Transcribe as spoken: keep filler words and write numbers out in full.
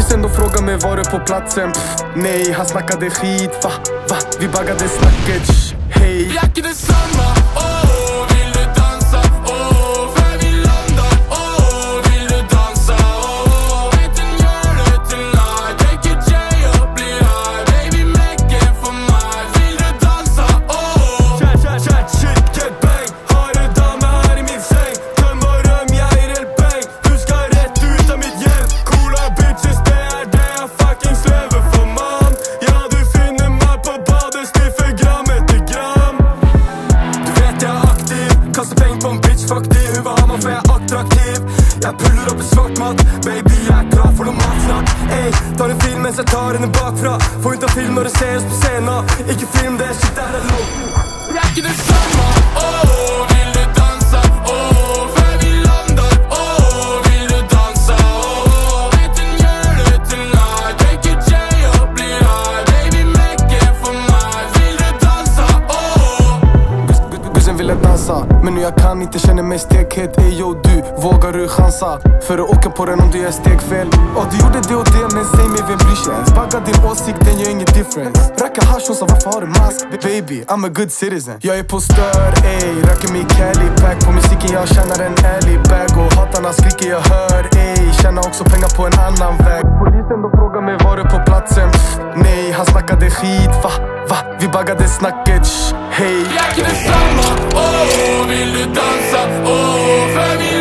Polisen då frågar mig var du på platsen. Pff, nej, han snackade skit. Va, va, vi baggade snacket. Shh, hej. Jag är detsamma, oh, vill du dansa? Oh, för vi landar, oh, vill du dansa? Oh, vet du gör det tonight. Take your J och bli high. Baby, make it för mig. Vill du dansa? Oh, chat, chat, chat, shit, get bang. Har du damer här i min säng? Töm och röm, jag är el bang. Du ska rätt ut av mitt gäng. Coola bitches, det är det jag fucking släver för man. Ja, du finner mig på badet, stiffer grammet till gram. Du vet jag är aktiv, kastar pengar på en bitch, fuck det. Huvud har man för jag är attraktiv. Jag pullar upp i svart mat, baby jag är klar för de matsnack. Ey, tar en film men så tar den bakfra. Får inte film när du ses på scenen. Icke film, det är shit där är lågt. jag är detsamma, oh, vill du dansa? Oh, för vi landar, oh, vill du dansa? Oh, vet du gör det tonight. Take your J och bli high. Baby, make it för mig. Vill du dansa? Oh, Gussen ville dansa, men nu jag kan inte, känner mig stekhet. Ey yo du, vågar du chansa? För att åka på den om du gör stegfel. Och du gjorde det och det, men säg mig vem bryr sig ens? Bagga din åsikt, den gör ingen difference. Racka hasch, hon sa varför har du mask? Baby, I'm a good citizen. Jag är på stör, ey, rackar mig Cali pack. På musiken jag tjänar en ärlig bag. Och hatarna skriker jag hör, ey, tjänar också pengar på en annan väg. Polisen då frågar mig var du på platsen. Pff, nej, han snackade skit, va, va, vi baggade snacket. Shh, hej. jag är detsamma, oh, vill du dansa? Oh, för vi